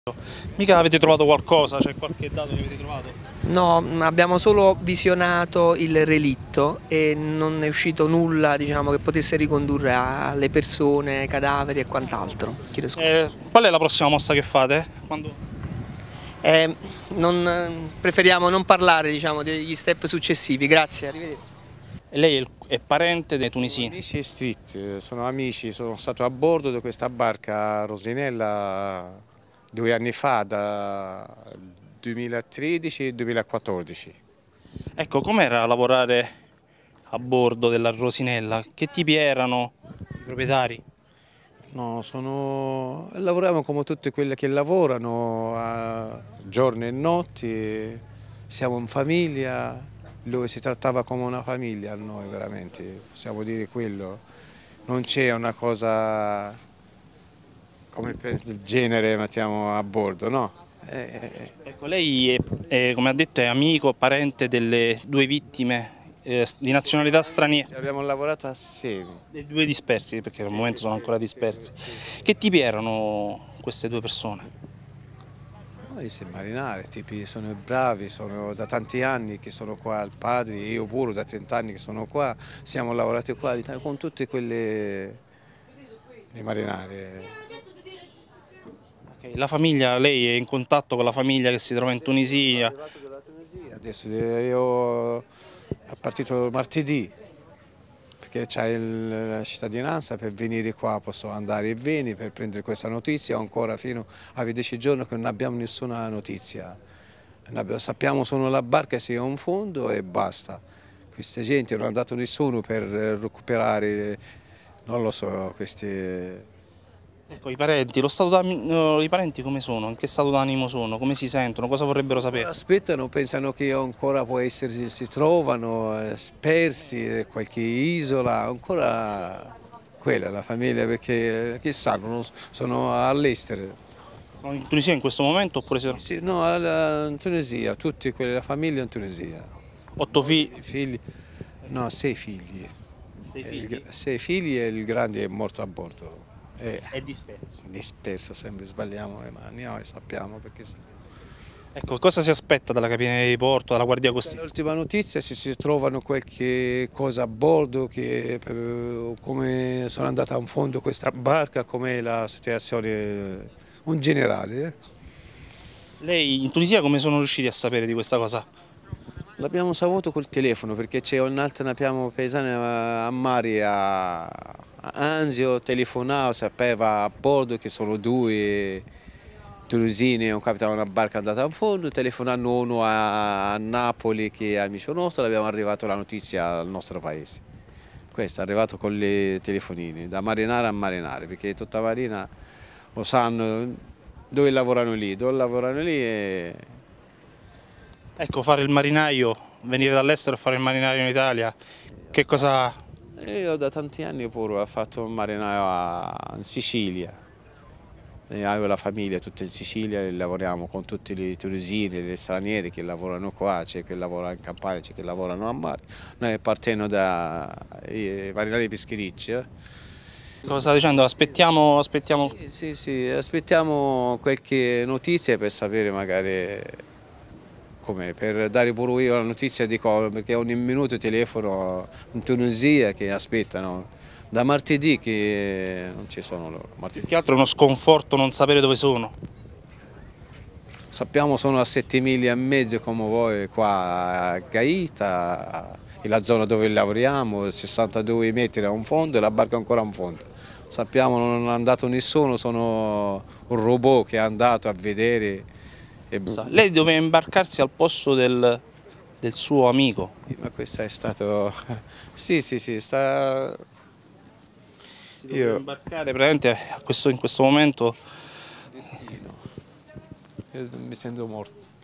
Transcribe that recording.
Mica avete trovato qualcosa? C'è qualche dato che avete trovato? No, abbiamo solo visionato il relitto e non è uscito nulla, diciamo, che potesse ricondurre alle persone, ai cadaveri e quant'altro. Chiedo scusa. Qual è la prossima mossa che fate? Preferiamo non parlare, diciamo, degli step successivi. Grazie, arrivederci. Lei è parente dei tunisini? Amici e street, sono amici, sono stato a bordo di questa barca Rosinella 2 anni fa, da 2013 e 2014. Ecco, com'era lavorare a bordo della Rosinella? Che tipi erano i proprietari? No, lavoriamo come tutti quelli che lavorano, giorni e notti, siamo in famiglia, dove si trattava come una famiglia a noi veramente, possiamo dire quello. Non c'è una cosa come del genere mettiamo a bordo, no? Ecco, lei come ha detto, è amico, parente delle due vittime di nazionalità straniera, Abbiamo lavorato assieme. dei due dispersi, perché al momento sono ancora dispersi. Che tipi erano queste due persone? Noi siamo marinari, tipi sono bravi, sono da tanti anni che sono qua, il padre, io pure da 30 anni che sono qua, siamo lavorati qua con tutti quelli i marinari. Ok, la famiglia, lei è in contatto con la famiglia che si trova in Tunisia? Adesso io è partito martedì perché c'è la cittadinanza, per venire qua posso andare e venire per prendere questa notizia, ancora fino a 10 giorni che non abbiamo nessuna notizia. Sappiamo solo la barca sia un fondo e basta. Questa gente non ha dato nessuno per recuperare, non lo so, questi. Ecco, i parenti, i parenti come sono? In che stato d'animo sono? Come si sentono? Cosa vorrebbero sapere? Aspettano, pensano che ancora può essere, si trovano spersi in qualche isola, ancora quella la famiglia, perché chissà, sono all'estero. In Tunisia in questo momento oppure siete Sì, no, in Tunisia, tutti quelli della famiglia in Tunisia. 8 figli? Figli, no, 6 figli. Sei figli? 6 figli e il grande è morto a bordo. È disperso. Disperso, sempre sbagliamo le mani, noi sappiamo perché. Ecco, cosa si aspetta dalla Capitaneria di Porto, dalla Guardia Costiera? L'ultima notizia, se si trovano qualche cosa a bordo, come sono andata in fondo questa barca, com'è la situazione in generale. Lei in Tunisia come sono riusciti a sapere di questa cosa? L'abbiamo saputo col telefono perché c'è un'altra abbiamo paesana a mare a Anzio, telefonava, sapeva a bordo che sono due tunisini, un capitano una barca andata in fondo, telefonando uno a Napoli che è amico nostro, abbiamo arrivato la notizia al nostro paese. Questo è arrivato con le telefonine, da marinare a marinare, perché tutta marina lo sanno dove lavorano lì e. Ecco, fare il marinaio, venire dall'estero e fare il marinaio in Italia, che cosa... Io da tanti anni pure ho fatto un marinaio in Sicilia. Avevo la famiglia tutta in Sicilia e lavoriamo con tutti i tunisini, gli stranieri che lavorano qua, c'è chi lavora in Campania, c'è chi lavorano a mare. Noi partiamo dai marinai pescherecci. Cosa sta dicendo? Aspettiamo... Sì, aspettiamo qualche notizia per sapere magari come, per dare pure io la notizia di cosa, perché ogni minuto telefono in Tunisia che aspettano. Da martedì che non ci sono loro. Più che altro è uno sconforto non sapere dove sono. Sappiamo sono a 7 miglia e mezzo come voi qua a Gaeta, la zona dove lavoriamo, 62 metri a un fondo e la barca ancora a un fondo. Sappiamo non è andato nessuno, sono un robot che è andato a vedere. Lei doveva imbarcarsi al posto del suo amico. Ma questo è stato. Sì, sta. Si doveva imbarcare praticamente in questo momento. Destino. Io mi sento morto.